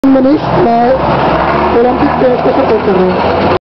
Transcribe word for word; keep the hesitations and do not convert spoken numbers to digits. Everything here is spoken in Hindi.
मनीष, मैं ओलंपिक को सपोर्ट कर रहा हूँ।